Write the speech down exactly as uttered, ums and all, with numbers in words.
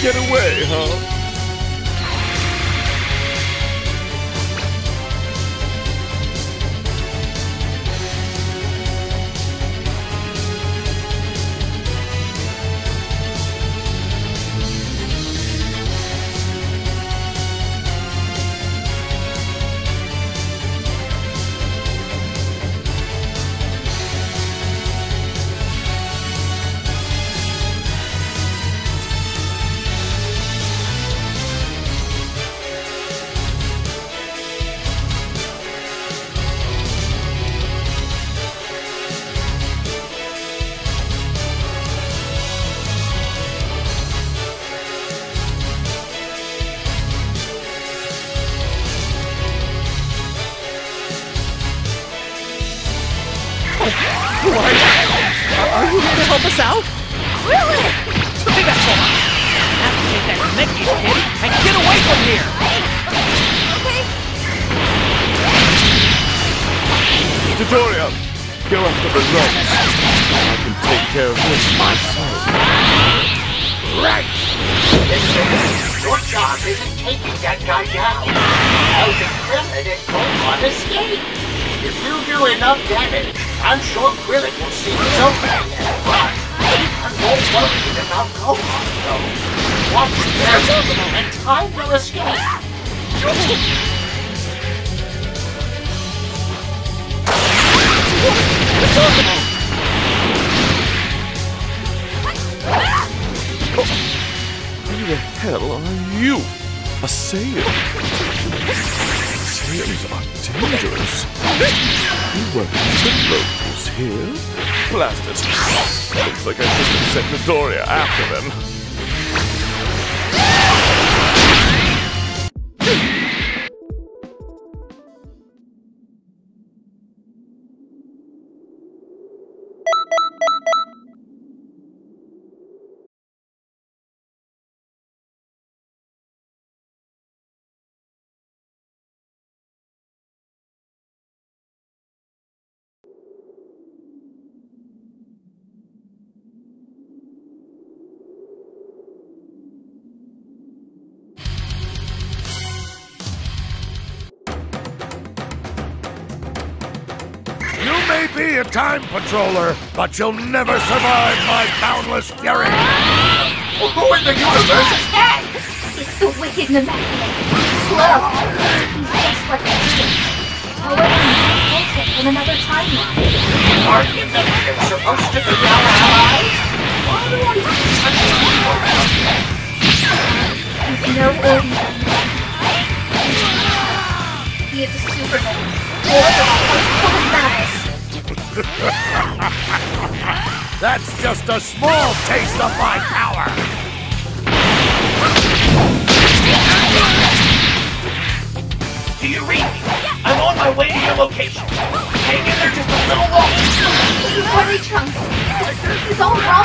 get away, huh? What? Are you here to help us out? Really? Take that phone! Have to take that Mickey kid and get away from here! Okay. Dodoria, go after the ropes. I can take care of this myself. Right! Your job isn't taking that guy down. Helping Krillin and Gohan escape. If you do enough damage, I'm sure Krillin will see his own man and run. I'm more worried about Gohan, though. Watch carefully, and time will escape. Who the hell are you? A Saiyan? Saiyans are dangerous. You weren't the locals here? Blast it. Looks like I should have sent Dodoria after them. You may be a time patroller, but you'll never survive my boundless fury! Who in the universe is that? It's the wicked Namekian. Slow. He's just like a kid. However, he's closer in another timeline. Are you Namekians supposed to be our allies? Why do I have such a people around here? He's no ordinary Namekian. He is a superman. That's just a small taste of my power! Do you read me? I'm on my way to your location. Hang in there just a little longer. Hurry, Trunks. It's all wrong.